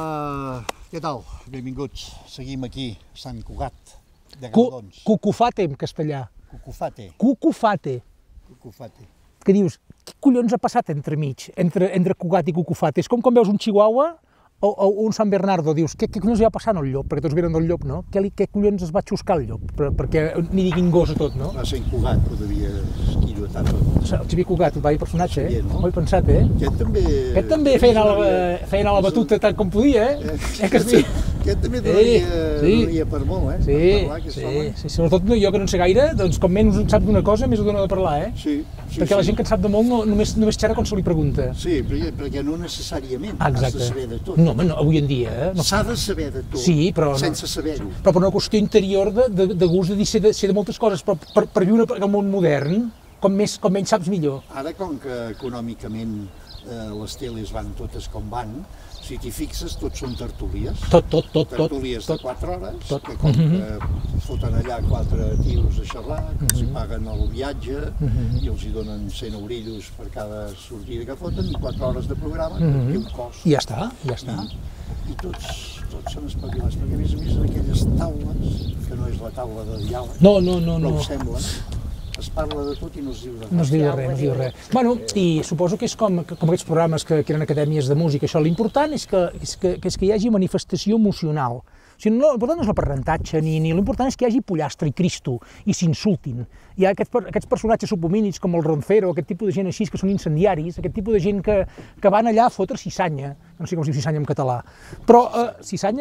Què tal? Benvinguts. Seguim aquí, Sant Cugat de Galdons. Cucufate, en castellà. Cucufate. Cucufate. Cucufate. Que dius, què collons ha passat entremig, entre Cugat i Cucufate? És com quan veus un chihuahua o un San Bernardo, dius, què collons li va passar al llop? Perquè tots venen del llop, no? Què collons es va xuscar el llop? Perquè n'hi diguin gos a tot, no? Va ser en Cugat, ho devia esquilotar tot. El Xavier Cugat, el personatge, eh? No? Ho he pensat, eh? Aquest també feien a la batuta tant com podia, eh? Aquest també donaria per molt, eh? Sí, sobretot jo que no en sé gaire, doncs com menys en sap d'una cosa, més ho dona de parlar, eh? Sí. Perquè la gent que en sap de molt només xerra quan se li pregunta. Sí, perquè no necessàriament has de saber de tot. No, home, avui en dia, eh? S'ha de saber de tot, sense saber-ho. Però per una qüestió interior de gust de ser de moltes coses, però per viure en el món modern, com menys saps millor. Ara, com que econòmicament les teles van totes com van, si t'hi fixes, tots són tertúlies. Tot. Tertúlies de 4 hores, que foten allà 4 tios a xerrar, que els paguen el viatge i els hi donen 100 eurillos per cada sortida que foten, i 4 hores de programa, que té un cost. I ja està. I tots són espavilats, perquè a més en aquelles taules, que no és la taula de diàleg, però ho sembla, es parla de tot i no es diu res. No es diu res. Bueno, i suposo que és com aquests programes que eren acadèmies de música, això, l'important és que hi hagi manifestació emocional. O sigui, l'important no és l'aprenentatge, ni l'important és que hi hagi pollastre i Cristo, i s'insultin. Hi ha aquests personatges subhomínids com el Roncero, aquest tipus de gent així que són incendiaris, aquest tipus de gent que van allà a fotre cissanya, no sé com es diu cissanya en català, però cissanya,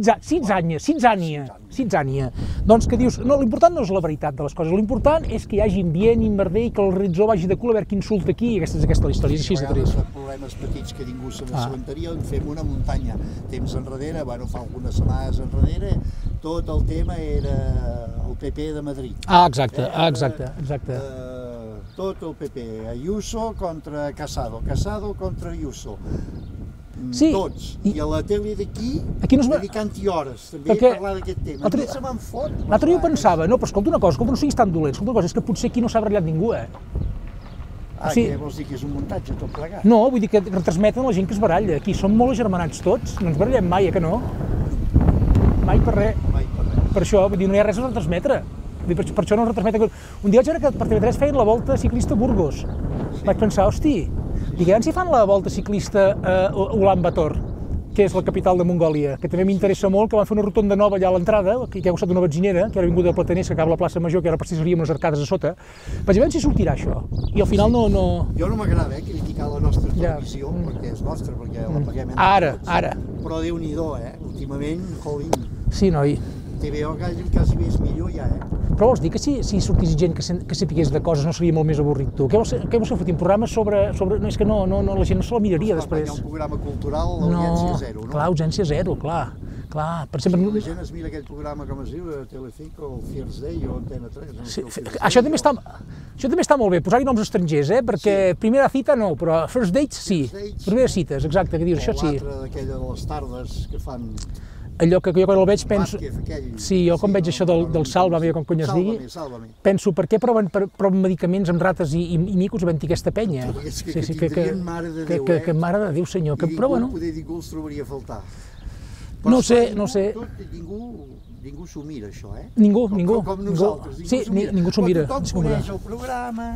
sitzània. Doncs que dius, no, l'important no és la veritat de les coses, l'important és que hi hagi ambient i merder i que el retzó vagi de cul a veure qui insulta aquí, i aquesta és la història, és així de trist. A vegades problemes petits que ningú se n'assabentaria, en fem una muntanya. Temps enrere, fa algunes setmanes enrere, tot el tema era el PP de Madrid. Exacte. Tot el PP, Ayuso contra Casado, Casado contra Ayuso. Tots. I a la tele d'aquí, dedicant-hi hores també a parlar d'aquest tema. Aquí se me'n fot. L'altre dia pensava, no, però escolta una cosa, no siguis tan dolent, escolta una cosa, és que potser aquí no s'ha barallat ningú, eh? Què vols dir, que és un muntatge tot plegat? No, vull dir que retransmeten la gent que es baralla. Aquí som molt agermanats tots, no ens barallem mai, que no? Mai per res. Per això, vull dir, no hi ha res a retransmetre. Per això no retransmeten. Un dia vaig veure que per TV3 feien la volta ciclista a Burgos. Vaig pensar, hosti, diguem si fan la volta ciclista a Ulan Bator, que és la capital de Mongòlia, que també m'interessa molt, que van fer una rotonda nova allà a l'entrada, que hi ha costat una benzinera, que era vinguda de Plataners, que acaba a la plaça Major, que ara precisaria unes arcades a sota. Vaig veure si sortirà això. I al final no... Jo no m'agrada criticar la nostra televisió, perquè és nostra, perquè la paguem entre tots. Ara. Però Déu-n'hi-do, últimament, jolín. Sí, noi. TVO quasi és millor ja, Però vols dir que si sortís gent que sapigués de coses no seria molt més avorrit, tu? Què vols fer, fotir un programa sobre... No, és que no, la gent no se la miraria després. Hi ha un programa cultural, l'Audiència Zero, no? Clar, Audiència Zero, clar. Per exemple... La gent es mira aquell programa, com es diu, Telecinco, o First Day, o Antena 3. Això també està molt bé, posar-hi noms estrangers, perquè primera cita no, però first dates sí. Primeres cites, exacte, que dius, això sí. O l'altre d'aquella de les tardes que fan... Allò que jo quan el veig penso... Sí, jo quan veig això del Sálvame, com cony es digui, penso, per què proven medicaments amb rates i micos havent-hi aquesta penya? Que tindrien mare de Déu, Que mare de Déu, senyor, que prova, no? Ningú els trobaria a faltar. No sé. Ningú s'ho mira, això, Ningú. Com nosaltres, ningú s'ho mira. Tothom coneix el programa,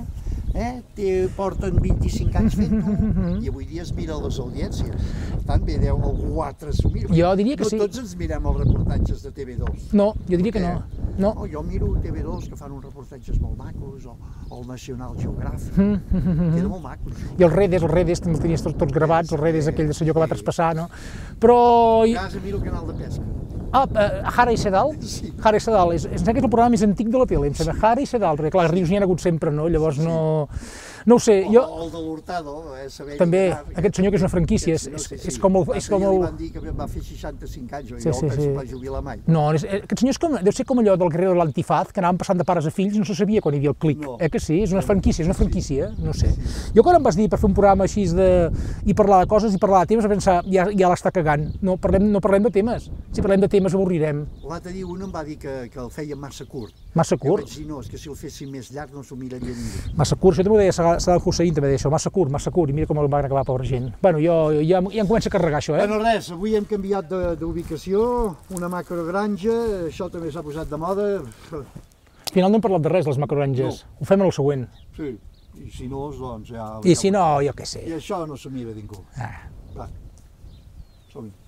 porten 25 anys fent-ho, i avui dia es mira les audiències. Per tant, bé, algú altre s'ho mira. Jo diria que sí. No tots ens mirem els reportatges de TV2. No, jo diria que no. Jo miro TV2, que fan uns reportatges molt macos, o el National Geographic, queda molt maco. I els redes, també els tenies tots gravats, els redes aquell senyor que va traspassar, no? Però... A casa miro el canal de pesca. Hara i Sedal? Sí. Hara i Sedal, em sembla que és el programa més antic de la tele, em sembla, Hara i Sedal, perquè clar, rius n'hi ha hagut sempre, no? Llavors no ho sé, jo... O el de l'Hurtado, saber... També, aquest senyor que és una franquícia, és com el... Li van dir que va fer 65 anys, jo penso que va jubilar mai. No, aquest senyor deu ser com allò del Guerrero de l'Antifaz, que anaven passant de pares a fills i no se sabia quan hi havia el clic. Que sí? És una franquícia, no sé. Jo quan em vas dir per fer un programa així i parlar de coses i parlar de temes, vaig pensar, ja l'està cagant, no parlem de temes. Si parlem de temes avorrirem. L'altre dia un em va dir que el feia massa curt. Massa curt? Jo vaig dir, no, és que si el fessin més llarg no s'ho miraria ningú. Massa curt, això també ho deia Saddam Hussein també deia això, massa curt, i mira com el va acabar, pobra gent. Bueno, ja em comença a carregar això, Bueno, res, avui hem canviat d'ubicació, una macrogranja, això també s'ha posat de moda. Al final no hem parlat de res, de les macrogranges. Ho fem en el següent. Sí, i si no, doncs ja... I si no, jo què sé. I això no s'ho mira ningú. Ah. Va, som-hi.